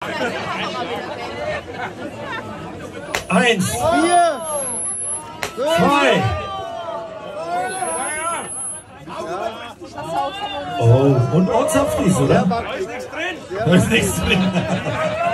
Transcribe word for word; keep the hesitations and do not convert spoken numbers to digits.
Eins. Vier. Zwei. Oh, und Ortsapflis, oder? Da ist nichts drin. Da ist nichts drin.